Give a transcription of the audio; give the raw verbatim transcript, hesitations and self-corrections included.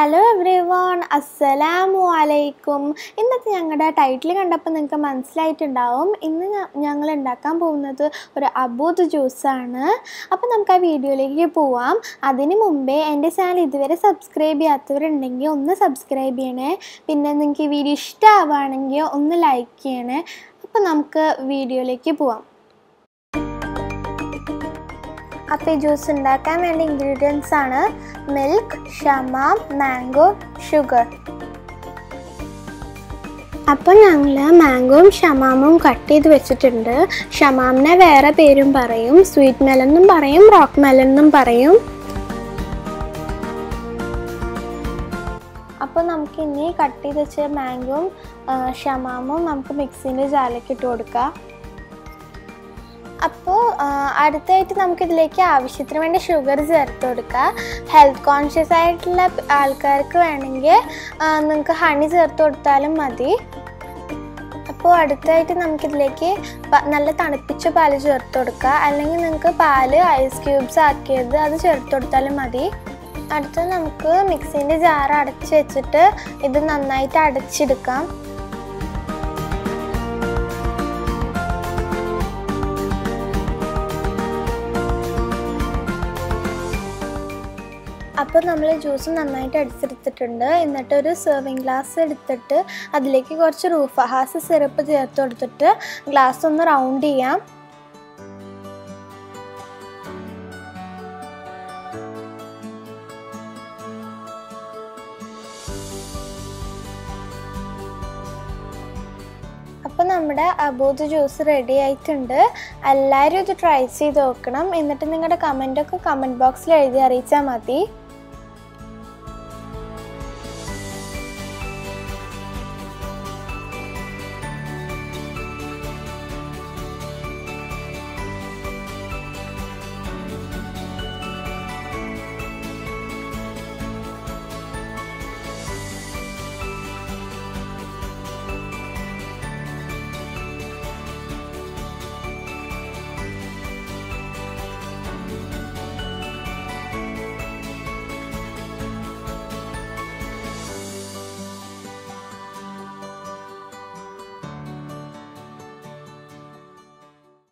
Hello everyone, അസ്സലാമു അലൈക്കും. ഇന്നത്തെ ഞങ്ങളുടെ ടൈറ്റിൽ കണ്ടപ്പോൾ നിങ്ങൾക്ക് മനസ്സിലായിട്ടുണ്ടാവും. ഇന്ന് ഞങ്ങൾ ഉണ്ടാക്കാൻ പോകുന്നത് ഒരു അബൂദ് ജ്യൂസാണ്. അപ്പോൾ നമുക്ക് ആ വീഡിയോയിലേക്ക് പോവാം. അതിന് മുമ്പേ എൻ്റെ ചാനൽ ഇതുവരെ സബ്സ്ക്രൈബ് ചെയ്യാത്തവരുണ്ടെങ്കിൽ ഒന്ന് സബ്സ്ക്രൈബ് ചെയ്യണേ. പിന്നെ നിങ്ങൾക്ക് ഈ വീഡിയോ ഇഷ്ടമാവുകയാണെങ്കിൽ ഒന്ന് ലൈക്ക് ചെയ്യണേ. അപ്പോൾ നമുക്ക് വീഡിയോയിലേക്ക് പോവാം. അപ്പോൾ ഈ ജ്യൂസ് ഉണ്ടാക്കാൻ വേണ്ട ഇൻഗ്രീഡിയൻസ് ആണ് മിൽക്ക്, ഷമാം, മാംഗോ, ഷുഗർ. അപ്പോൾ ഞങ്ങൾ മാംഗോയും ഷമാമും കട്ട് ചെയ്ത് വെച്ചിട്ടുണ്ട്. ഷമാമിനെ വേറെ പേരും പറയും, സ്വീറ്റ് മെലൺ എന്നും പറയും, റോക്ക് മെലൺ എന്നും പറയും. അപ്പോൾ നമുക്ക് ഇനി കട്ട് ചെയ്ത് വെച്ച മാംഗോയും ഷമാമും നമുക്ക് മിക്സിൻ്റെ ജാറിലേക്ക് ഇട്ട് കൊടുക്കാം. അപ്പോൾ അടുത്തായിട്ട് നമുക്കിതിലേക്ക് ആവശ്യത്തിന് വേണ്ടി ഷുഗർ ചേർത്ത് കൊടുക്കുക. ഹെൽത്ത് കോൺഷ്യസ് ആയിട്ടുള്ള ആൾക്കാർക്ക് വേണമെങ്കിൽ നിങ്ങൾക്ക് ഹണി ചേർത്ത് കൊടുത്താലും മതി. അപ്പോൾ അടുത്തായിട്ട് നമുക്കിതിലേക്ക് നല്ല തണുപ്പിച്ച പാല് ചേർത്ത് കൊടുക്കുക. അല്ലെങ്കിൽ നിങ്ങൾക്ക് പാല് ഐസ് ക്യൂബ്സ് ആക്കിയത് അത് ചേർത്ത് കൊടുത്താലും മതി. അടുത്ത് നമുക്ക് മിക്സിൻ്റെ ജാർ അടച്ച് വെച്ചിട്ട് ഇത് നന്നായിട്ട് അടച്ചെടുക്കാം. അപ്പോൾ നമ്മൾ ജ്യൂസ് നന്നായിട്ട് അടിച്ചെടുത്തിട്ടുണ്ട്. എന്നിട്ട് ഒരു സെർവിങ് ഗ്ലാസ് എടുത്തിട്ട് അതിലേക്ക് കുറച്ച് റൂഫഹാസ് സിറപ്പ് ചേർത്ത് കൊടുത്തിട്ട് ഗ്ലാസ് ഒന്ന് റൗണ്ട് ചെയ്യാം. അപ്പോൾ നമ്മുടെ അബൂദ് ജ്യൂസ് റെഡി ആയിട്ടുണ്ട്. എല്ലാവരും ഇത് ട്രൈ ചെയ്ത് നോക്കണം. എന്നിട്ട് നിങ്ങളുടെ കമൻറ്റൊക്കെ കമൻറ്റ് ബോക്സിൽ എഴുതി അറിയിച്ചാൽ മതി.